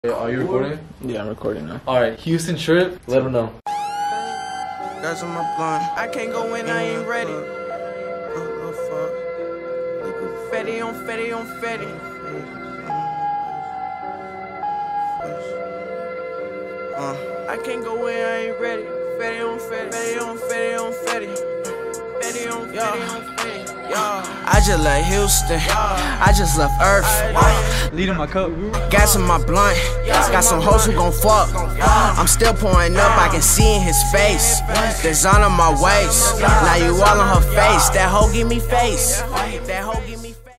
Are you recording? Yeah, I'm recording now. Alright, Houston trip, let them know. Guys on my blind. I can't go in, I ain't ready. Fetty on Fetty on Fetty. I can't go in, I ain't ready. Fetty on Fetty, Fetty on Fetty on Fetty. Fetty on Fetty on Fetty. I just left Houston, I just left Earth. Lead in my cup. Gas in my blunt, got some hoes who gon' fuck. I'm still pouring up, I can see in his face. Design on my waist, now you all on her face. That hoe give me face. That hoe give